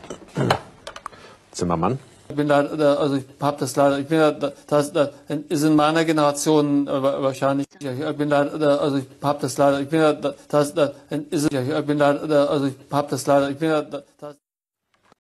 Zimmermann. Ich bin leider, also ich habe das leider, ich bin das ist in meiner Generation wahrscheinlich, ich bin leider, also ich habe das leider, ich bin das ist, ich bin leider, also ich habe das leider, ich bin das